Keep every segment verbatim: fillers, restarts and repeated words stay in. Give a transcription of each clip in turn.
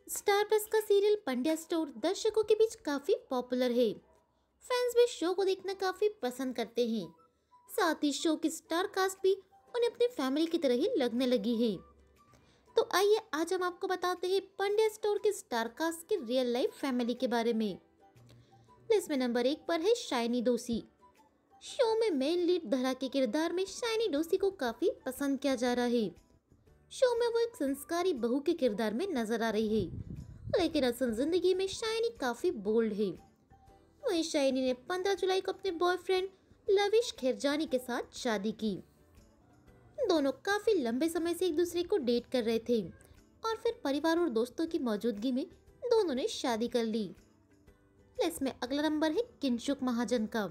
Star plus का serial Pandya store दर्शकों के बीच काफी पॉपुलर है। फैंस भी शो को देखना काफी पसंद करते हैं। साथ ही शो की स्टार कास्ट भी उन्हें अपनी फैमिली की तरह ही लगने लगी है। तो आइए आज हम आपको बताते हैं पंड्या स्टोर के स्टार कास्ट की रियल लाइफ फैमिली के बारे में। लिस्ट में नंबर एक पर है शाइनी डोसी। शो में मेन लीड धरा के किरदार में शाइनी डोसी को काफी पसंद किया जा रहा है। शो में वो एक संस्कारी बहू के किरदार में नजर आ रही है, लेकिन असल जिंदगी में शाइनी काफी बोल्ड है। वहीं शाइनी ने पंद्रह जुलाई को अपने बॉयफ्रेंड लविश खैरजानी के साथ शादी की। दोनों काफी लंबे समय से एक दूसरे को डेट कर रहे थे और फिर परिवार और दोस्तों की मौजूदगी में दोनों ने शादी कर ली। लिस्ट में अगला नंबर है किंशुक महाजन का।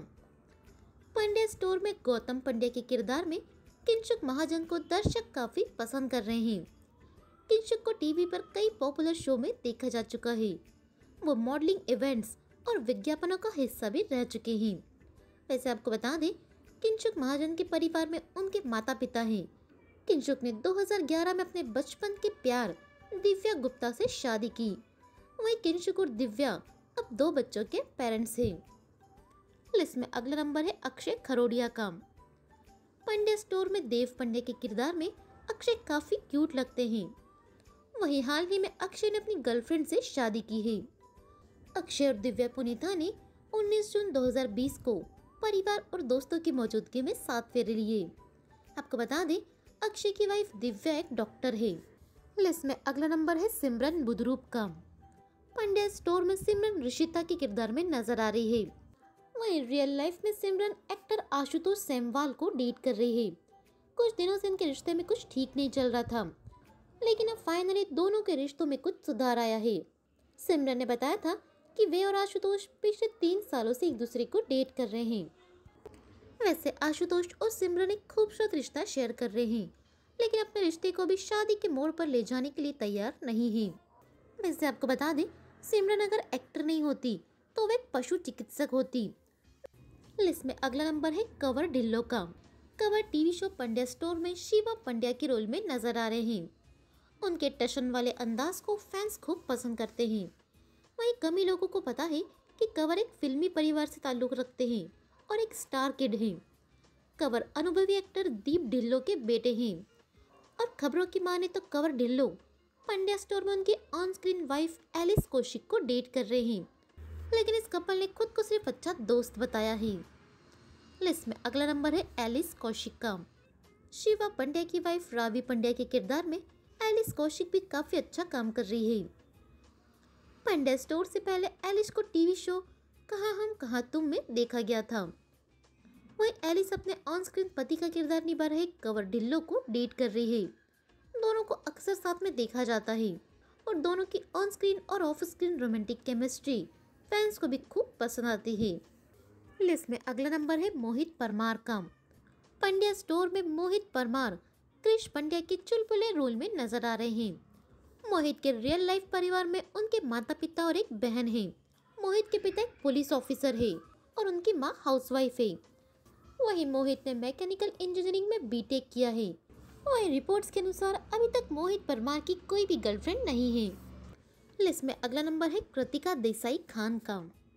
पंड्या स्टोर में गौतम पंड्या के किरदार में किंशुक महाजन को दर्शक काफी पसंद कर रहे हैं। किंशुक को टीवी पर कई पॉपुलर शो में देखा जा चुका है। वो मॉडलिंग इवेंट्स और विज्ञापनों का हिस्सा भी रह चुके हैं। वैसे आपको बता दें, किंशुक महाजन के परिवार में उनके माता पिता हैं। किंशुक ने दो हज़ार ग्यारह में अपने बचपन के प्यार दिव्या गुप्ता से शादी की। वहीं किंशुक और दिव्या अब दो बच्चों के पेरेंट्स हैं। लिस्ट में अगला नंबर है अक्षय खरोडिया का। पंड्या स्टोर में देव पंड्या के किरदार में अक्षय काफी क्यूट लगते हैं। वहीं हाल ही में अक्षय ने अपनी गर्लफ्रेंड से शादी की है। अक्षय और दिव्या पुनीता ने उन्नीस जून दो हज़ार बीस को परिवार और दोस्तों की मौजूदगी में सात फेरे लिए। आपको बता दें, अक्षय की वाइफ दिव्या एक डॉक्टर है। लिस्ट में अगला नंबर है सिमरन बुधरूप का। पंड्या स्टोर में सिमरन ऋषिता के किरदार में नजर आ रही है। वहीं रियल लाइफ में सिमरन एक्टर आशुतोष सेमवाल को डेट कर रही है। कुछ दिनों से इनके रिश्ते में कुछ ठीक नहीं चल रहा था, लेकिन अब फाइनली दोनों के रिश्तों में कुछ सुधार आया है। सिमरन ने बताया था कि वे और आशुतोष पिछले तीन सालों से एक दूसरे को डेट कर रहे हैं। वैसे आशुतोष और सिमरन एक खूबसूरत रिश्ता शेयर कर रहे हैं, लेकिन अपने रिश्ते को भी शादी के मोड़ पर ले जाने के लिए तैयार नहीं है। वैसे आपको बता दें, सिमरन अगर एक्टर नहीं होती तो वे पशु चिकित्सक होती। लिस्ट में अगला नंबर है कंवर ढिल्लो का। Kanwar TV show Pandya store में शिवा पंड्या के रोल में नजर आ रहे हैं। उनके टशन वाले अंदाज को फैंस खूब पसंद करते हैं। वहीं कम ही लोगों को पता है कि कंवर एक फिल्मी परिवार से ताल्लुक रखते हैं और एक स्टार किड हैं। कंवर अनुभवी एक्टर दीप ढिल्लो के बेटे हैं और खबरों की माने तो कंवर ढिल्लो पंड्या स्टोर में उनकी on screen wife Alice Kaushik को डेट कर रहे हैं, लेकिन इस कपल ने खुद को सिर्फ अच्छा दोस्त बताया है। लिस्ट में अगला नंबर है एलिस कौशिक का। शिवा पंड्या की वाइफ रावी पंड्या के किरदार में एलिस कौशिक भी काफी अच्छा काम कर रही है। पंड्या स्टोर से पहले एलिस को टीवी शो कहाँ हम कहाँ तुम में देखा गया था। वहीं एलिस अपने ऑन स्क्रीन पति का किरदार निभा रहे कंवर ढिल्लो को डेट कर रही है। दोनों को अक्सर साथ में देखा जाता है और दोनों की ऑन स्क्रीन और off screen romantic chemistry fans को भी खूब पसंद आती है। लिस्ट में अगला नंबर है मोहित परमार का। पंड्या स्टोर में मोहित परमार क्रिश पंड्या के चुलबुले रोल में नजर आ रहे हैं। मोहित के रियल लाइफ परिवार में उनके माता पिता और एक बहन है। मोहित के पिता एक पुलिस ऑफिसर है और उनकी माँ हाउसवाइफ है। वहीं मोहित ने मैकेनिकल इंजीनियरिंग में बीटेक किया है। वहीं रिपोर्ट्स के अनुसार अभी तक मोहित परमार की कोई भी गर्लफ्रेंड नहीं है। लिस्ट में अगला नंबर है कृतिका देसाई खान का।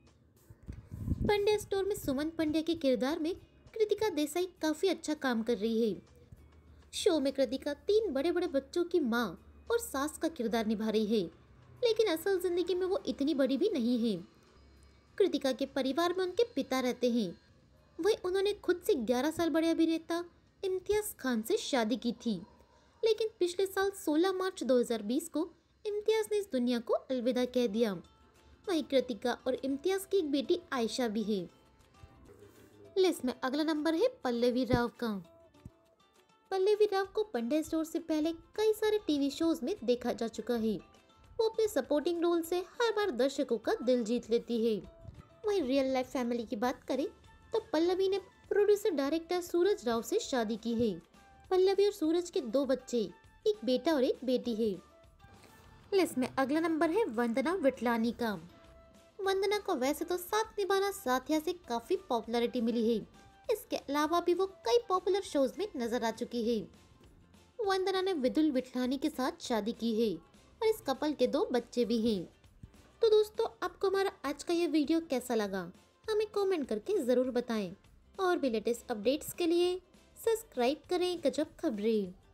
पंड्या स्टोर में सुमन पंड्या के किरदार में कृतिका देसाई काफी अच्छा काम कर रही है। शो में कृतिका तीन बड़े बड़े बच्चों की मां और सास का किरदार निभा रही है, लेकिन असल जिंदगी में वो इतनी बड़ी भी नहीं है। कृतिका के परिवार में उनके पिता रहते हैं। वहीं उन्होंने खुद से ग्यारह साल बड़े अभिनेता इम्तियाज खान से शादी की थी, लेकिन पिछले साल सोलह मार्च दो हज़ार बीस को इम्तियाज ने इस दुनिया को अलविदा कह दिया। वहीं कृतिका और इम्तियाज की एक बेटी आयशा भी है। लिस्ट में अगला नंबर है पल्लवी राव का। पल्लवी राव को पंड्या स्टोर से पहले कई सारे टीवी शोज में देखा जा चुका है। वो अपने सपोर्टिंग रोल से हर बार दर्शकों का दिल जीत लेती है। वहीं रियल लाइफ फैमिली की बात करें तो पल्लवी ने प्रोड्यूसर डायरेक्टर सूरज राव से शादी की है। पल्लवी और सूरज के दो बच्चे, एक बेटा और एक बेटी है। लिस्ट में अगला नंबर है वंदना विटलानी का। वंदना को वैसे तो साथ निभाना साथिया से काफी पॉपुलैरिटी मिली है। इसके अलावा भी वो कई पॉपुलर शोज में नजर आ चुकी है। वंदना ने विदुल विटलानी के साथ शादी की है। और इस कपल के दो बच्चे भी हैं। तो दोस्तों, आपको हमारा आज का ये वीडियो कैसा लगा हमें कमेंट करके ज़रूर बताएं। और भी लेटेस्ट अपडेट्स के लिए सब्सक्राइब करें गजब खबरें।